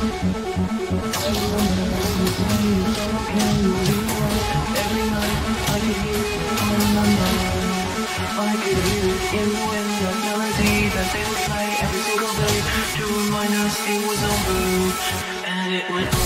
Every night I could hear it on my mind. I could hear it in the wind, that melody that they would play every single day to remind us it was over, and it went on.